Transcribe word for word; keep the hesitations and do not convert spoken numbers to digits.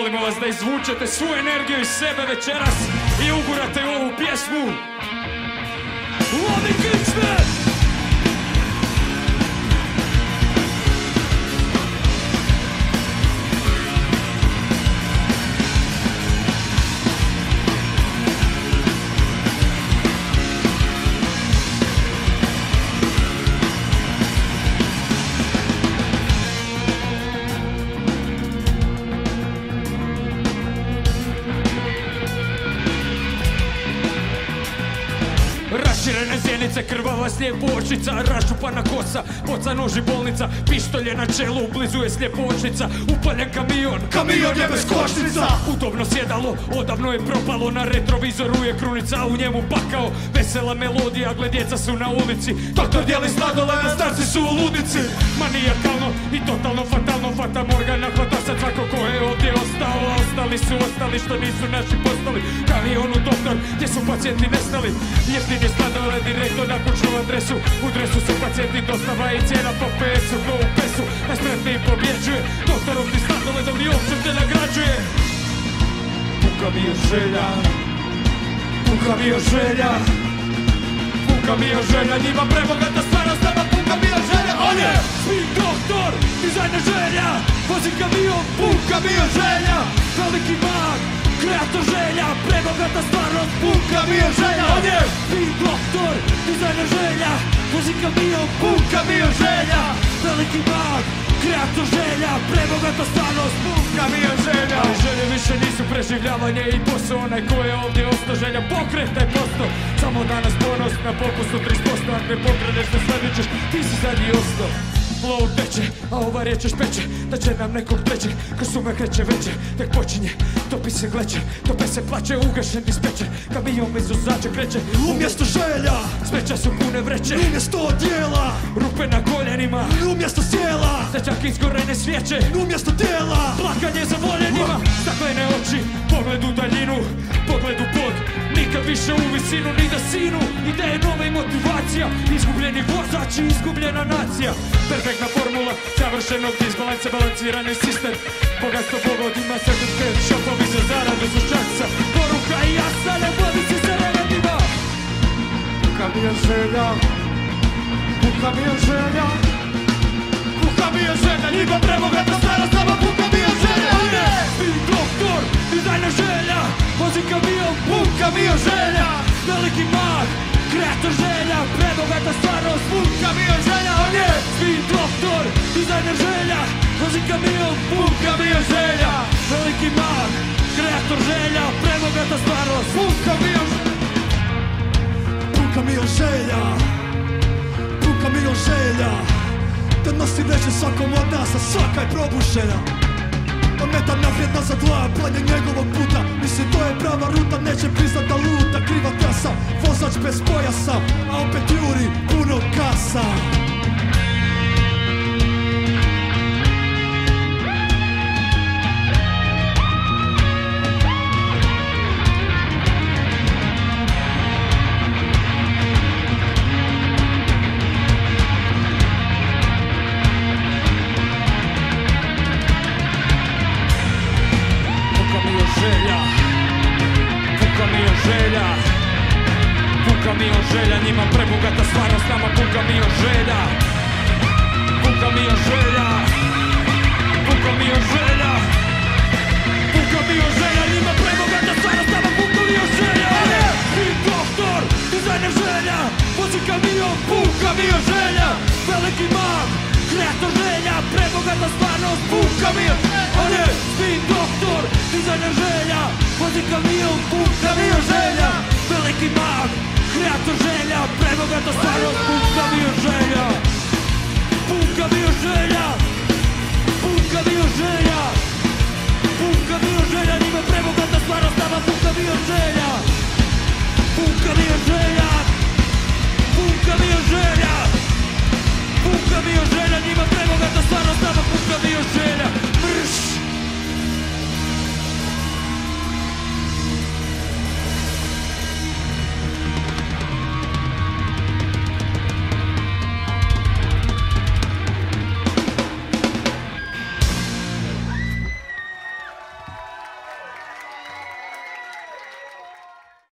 molimo vas da izvučete svu energiju iz sebe večeras i ugurate u ovu pjesmu. Loving Kingsman! Raširene zjenice, krvava sljepočnica, raščupana kosa, boca noži bolnica, pištolje na čelu, blizu je sljepočnica, upaljen kamion, Kamion je bez košnica. Udobno sjedalo, odavno je propalo, na retrovizoru je krunica, u njemu bakao, vesela melodija, gle djeca su na ulici, Doktor dijeli sladoled, starci su u ludnici. manijakalno i totalno fatalno, fata Morgana, hvata sad svako ko je ovdje ostao, a ostali su ostali što nisu naši postali. Kamion u doktor, gdje su pacijenti nestali, jeftini sladoled direktno na kućnu adresu, u dresu su pacijenti, dostava i cijena po pesu, ko u pesu, najspretniji pobjeđuje, doktorov ti sladoledom i uopće te nagrađuje. Puka mi je želja, puka mi je želja, puka mi je želja, njima prebogata stvarnost, nama puka mi je želja. On je Speed doktor, dizajner želja, vozi kamion, puka mi je želja, veliki mag, kreator želja, prebogata stvarnost, puka mi je želja. On je Speed doktor, dizajner želja, vozi kamion, puka mi je želja, veliki mag, kreator želja, prebogata stvarnost, puka mi je želja. ali želje više nisu preživljavanje i posao, onaj ko je ovdje ostao želja, pokretaj posto, samo danas ponos na popustu trideset posto, ako ne pokreneš ne sljedećeš, ti si zadnji ostao. Flow teče, a ova riječ još peče, da će nam nekog trećeg, ko sume kreće veće, tek počinje, topi se gleče, tope se plaće, ugašen dispečer, kamion iz uzače kreće, Umjesto želja, smeća su pune vreće, umjesto odjela, rupe na koljenima, umjesto sjela, da čak izgorene svijeće, umjesto tijela, plakanje za voljenima, staklene oči, pogled u daljinu, pogled u pod, nikad više u visinu, ni da sinu, ideje nove i motivacija, izgubljeni vozač i izgubljena nacija, perfektna formula, savršenog disbalansa, balansirani sistem, bogatstvo pogodima, certifikat, šopovi za zaradu su časa, poruka i jasna, ne vodi si se remetima. puka mi je želja, puka mi je želja, puka mi je želja, njima prebogata stvarnost, nama puka mi je želja. On je Speed doktor, dizajner želja, vozi kamion, puka mi je želja, veliki mag, kreator želja, prebogata stvarnost, puka mi je želja. On je Speed doktor, dizajner želja, vozi kamion, puka mi je želja, veliki mag, kreator želja, prebogata stvarnost, puka mi je želja, puka mi je želja, puka mi je želja, da nosi veće svakom od nas, a svaka je probušena. Ometa naprijed nazad dva, planje njegovog puta, misli to je prava ruta, neće priznat da luta, kriva trasa, vozač bez pojasa, a opet juri puno kasa. Puka mi je želja, njima prebogata stvarnost, nama puka mi je želja. Puka mi je želja, puka mi je želja, puka mi je želja, njima prebogata stvarnost, nama puka mi je želja. Speed doktor, dizajner želja, vozi kamion, Puka mi je želja, veliki mag, kreator želja, prebogata stvarnost, puka mi je želja. on je Speed doktor, dizajner želja, vozi kamion, Puka mi je želja, veliki mag, kreator želja, prebogata stvarnost, puka mi je želja, puka mi je želja, puka mi je želja, puka mi je želja, njima prebogata stvarnost, nama puka mi je